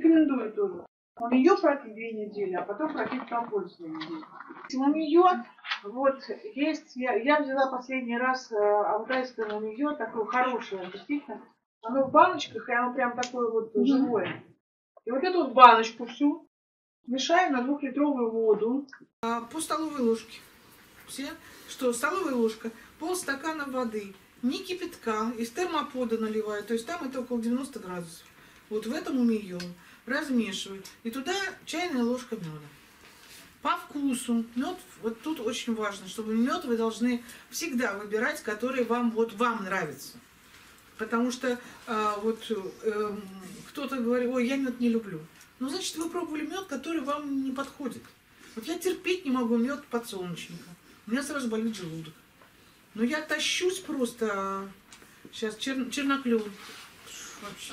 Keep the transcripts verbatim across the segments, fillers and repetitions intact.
рекомендую тоже. У нее пропить две недели, а потом пропить прополис две недели. У нее вот есть, я, я взяла последний раз э, алтайское у нее такое хорошее, действительно. Оно в баночках, и оно прям такое вот mm-hmm. живое. И вот эту вот баночку всю мешаем на двухлитровую воду. А, по столовой ложке. Все, что столовая ложка, полстакана воды, не кипятка, из термопода наливаю, то есть там это около девяноста градусов. Вот в этом умеем. Размешиваю. И туда чайная ложка меда. По вкусу. Мед, вот тут очень важно, чтобы мед вы должны всегда выбирать, который вам, вот, вам нравится. Потому что а, вот э, кто-то говорит, ой, я мед не люблю. Ну, значит, вы пробовали мед, который вам не подходит. Вот я терпеть не могу мед подсолнечника. У меня сразу болит желудок. Но я тащусь просто. Сейчас чер, черноклюв. Вообще.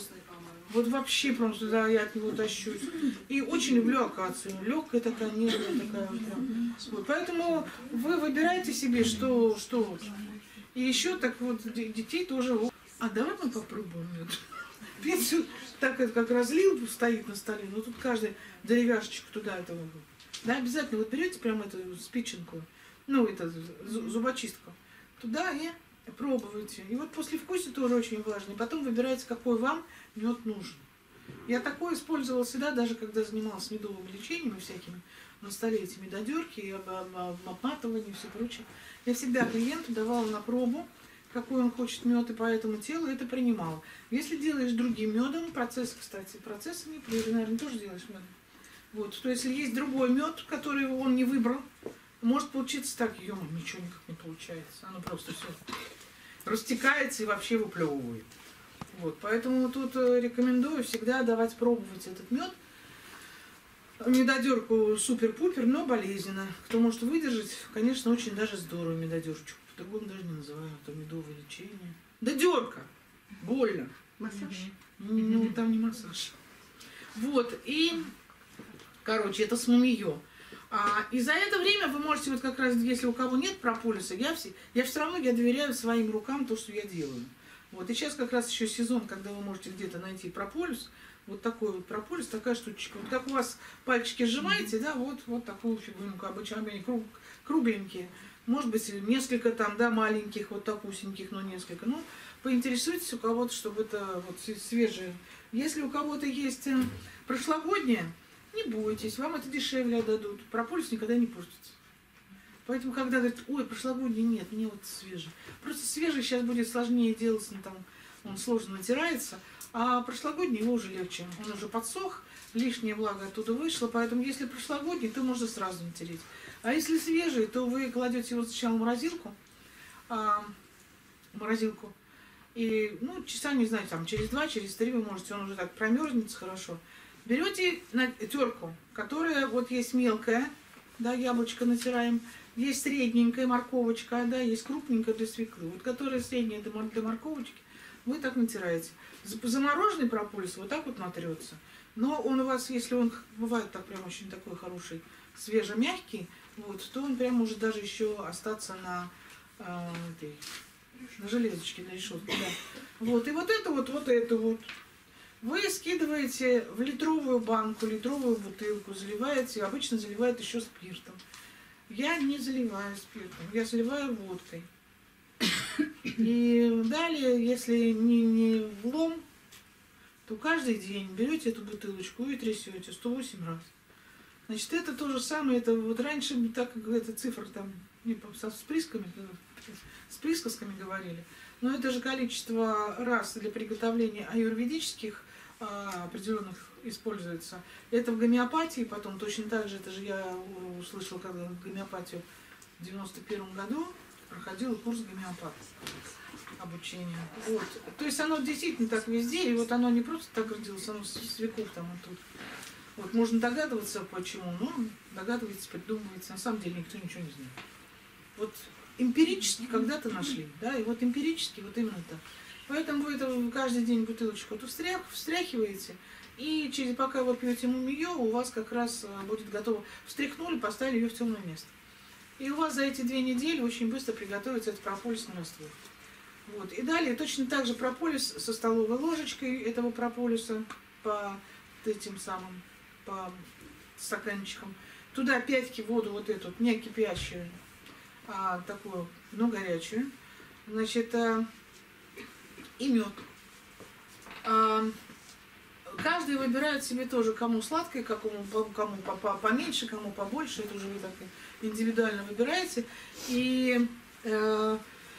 Вот вообще просто, да, я от него тащусь. И очень люблю акацию. Легкая такая, нежная такая. Вот. Поэтому вы выбираете себе, что, что вот. И еще так вот детей тоже. А давай мы попробуем мед. Мед так это как разлил, стоит на столе. Но тут каждый деревяшечку туда этого. Да, обязательно вот берете прям эту спиченку, ну, это зубочистку, туда и пробуйте. И вот послевкусие тоже очень важно. И потом выбирайте, какой вам мед нужен. Я такое использовала всегда, даже когда занималась медовым лечением и всякими на столе эти медодерки, и обматывание и все прочее. Я всегда клиенту давала на пробу, какой он хочет мед, и поэтому тело это принимало. Если делаешь другим медом, процесс, кстати, процессы не ты, наверное, тоже делаешь медом. Вот, то есть, если есть другой мед, который он не выбрал, может получиться так, ё, ничего никак не получается. Оно просто все растекается и вообще выплевывает. Вот, поэтому тут рекомендую всегда давать пробовать этот мед. Медодерку супер-пупер, но болезненно. Кто может выдержать, конечно, очень даже здорово медодерчик. По-другому даже не называю, это медовое лечение. Додерка! Больно. Массаж? Ну, там не массаж. Вот, и, короче, это с мумиё. А, и за это время вы можете, вот как раз, если у кого нет прополиса, я все, я все равно я доверяю своим рукам то, что я делаю. Вот, и сейчас как раз еще сезон, когда вы можете где-то найти прополис, вот такой вот прополис, такая штучка. Вот как у вас пальчики сжимаете, да, вот, вот такую фигурку, обычно они круг, кругленькие. Может быть, несколько там, да, маленьких, вот такусеньких, но несколько. Ну, поинтересуйтесь у кого-то, чтобы это вот свежее. Если у кого-то есть прошлогоднее, не бойтесь, вам это дешевле отдадут. Прополис никогда не портится. Поэтому, когда говорят, ой, прошлогодний нет, мне вот свежий. Просто свежий сейчас будет сложнее делать, там, он сложно натирается, а прошлогодний его уже легче. Он уже подсох, лишняя влага оттуда вышла, поэтому если прошлогодний, то можно сразу натереть. А если свежий, то вы кладете его сначала в морозилку, а, морозилку, и, ну, часа, не знаю, там, через два, через три вы можете, он уже так промерзнется хорошо. Берете терку, которая вот есть мелкая, да, яблочко натираем, есть средненькая морковочка, да, есть крупненькая для свеклы. Вот которая средняя для морковочки, вы так натираете. Замороженный прополис вот так вот натрется. Но он у вас, если он бывает так прям очень такой хороший, свежемягкий, вот, то он прям может даже еще остаться на, э, этой, на железочке, на решетке. Да. Вот, и вот это вот, вот это вот. Вы скидываете в литровую банку, литровую бутылку, заливаете, обычно заливают еще спиртом. Я не заливаю спиртом, я заливаю водкой. И далее, если не, не влом, то каждый день берете эту бутылочку и трясете сто восемь раз. Значит, это то же самое, это вот раньше, так как эта цифра там, не, со, с присками, с присказками говорили, но это же количество раз для приготовления аюрведических а, определенных используется. Это в гомеопатии потом точно так же, это же я услышала, когда в гомеопатию в девяносто первом году проходила курс гомеопата обучения. Вот. То есть оно действительно так везде, и вот оно не просто так родилось, оно с веков там вот тут. Вот можно догадываться почему, но догадывается, придумывается. На самом деле никто ничего не знает. Вот эмпирически когда-то нашли, да, и вот эмпирически вот именно так. Поэтому вы это каждый день бутылочку эту встрях, встряхиваете, и через пока вы пьете мумиё, у вас как раз будет готово. Встряхнули, поставили ее в темное место. И у вас за эти две недели очень быстро приготовится этот прополисный раствор. Вот. И далее точно так же прополис со столовой ложечкой этого прополиса по этим самым, по стаканчикам. Туда пять воду вот эту, не кипящую, а такую, но горячую. Значит, а, и мед. А, каждый выбирает себе тоже, кому сладкое, кому, кому поменьше, кому побольше. Это уже вы так индивидуально выбираете. И э,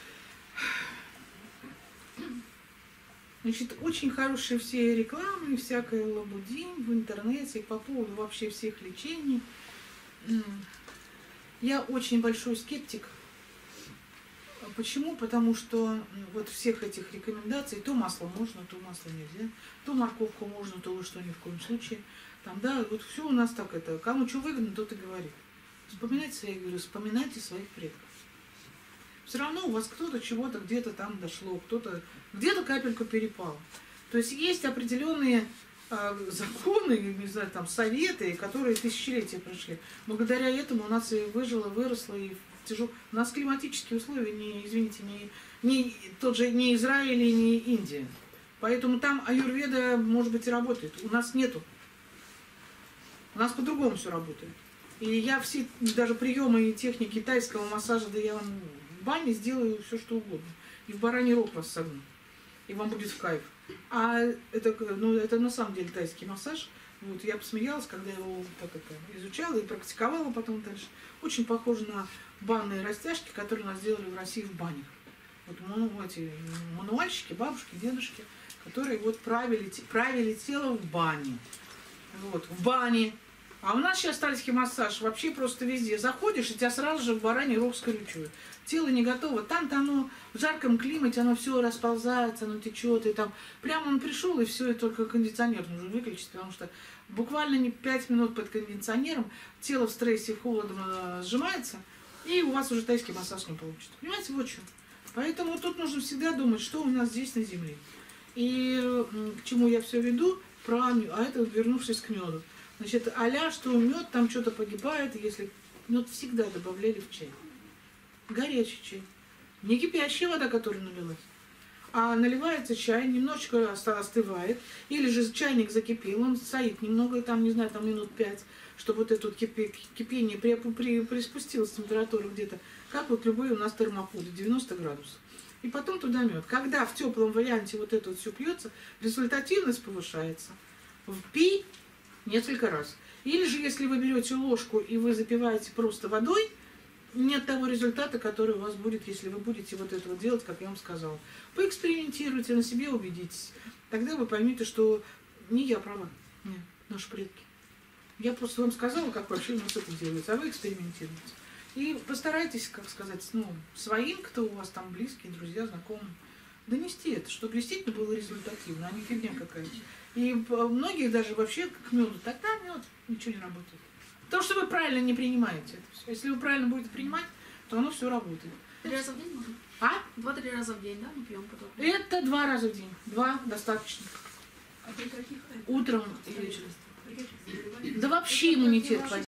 значит, очень хорошие все рекламы, всякое лабудим в интернете по поводу вообще всех лечений. Я очень большой скептик. Почему? Потому что вот всех этих рекомендаций, то масло можно, то масло нельзя, то морковку можно, то вы что, ни в коем случае. Там, да, вот все у нас так это, кому что выгодно, тот и говорит. Вспоминайте своих, говорю, вспоминайте своих предков. Все равно у вас кто-то чего-то где-то там дошло, кто-то где-то капельку перепало. То есть есть определенные э, законы, не знаю, там советы, которые тысячелетия прошли. Благодаря этому у нас и выжило, выросло, и тяжело. У нас климатические условия, не, извините, не, не тот же не Израиль и не Индия. Поэтому там аюрведа, может быть, и работает. У нас нету. У нас по-другому все работает. И я все, даже приемы и техники тайского массажа, да я вам в бане сделаю все, что угодно. И в бараний рог вас согну. И вам будет в кайф. А это, ну, это на самом деле тайский массаж. Вот, я посмеялась, когда я его так это изучала и практиковала потом дальше. Очень похоже на банные растяжки, которые у нас делали в России в банях. Вот ну, эти мануальщики, бабушки, дедушки, которые вот правили, правили тело в бане. Вот, в бане. А у нас сейчас тайский массаж вообще просто везде. Заходишь, и тебя сразу же в бараний рог скрючивают. Тело не готово. Там-то оно в жарком климате, оно все расползается, оно течет. И там прямо он пришел, и все, и только кондиционер нужно выключить, потому что буквально не пять минут под кондиционером тело в стрессе, в холодом сжимается, и у вас уже тайский массаж не получится. Понимаете, вот что. Поэтому тут нужно всегда думать, что у нас здесь на земле. И к чему я все веду, про мед. А это вернувшись к меду. Значит, а-ля, что мед там что-то погибает, если мед всегда добавляли в чай. Горячий чай. Не кипящая вода, которая налилась. А наливается чай, немножечко остывает. Или же чайник закипел, он стоит немного, там, не знаю, там минут пять, чтобы вот это вот кипение при, при, приспустилось температуру где-то, как вот любые у нас термопуды, девяносто градусов. И потом туда мед. Когда в теплом варианте вот это вот все пьется, результативность повышается. Впей несколько раз. Или же, если вы берете ложку и вы запиваете просто водой, нет того результата, который у вас будет, если вы будете вот это вот делать, как я вам сказала. Поэкспериментируйте, на себе убедитесь. Тогда вы поймете, что не я права, нет, наши предки. Я просто вам сказала, как вообще у нас это делается, а вы экспериментируете. И постарайтесь, как сказать, ну, своим, кто у вас там близкие, друзья, знакомые, донести это, чтобы действительно было результативно, а не фигня какая-то. И многие даже вообще к меду, тогда мед ничего не работает. Потому что вы правильно не принимаете это все. Если вы правильно будете принимать, то оно все работает. Три раза в день можно? А? Два-три раза в день, да, мы пьем потом? Это два раза в день. Два достаточно. А при каких? Утром и вечером. При каких? Да вообще иммунитет.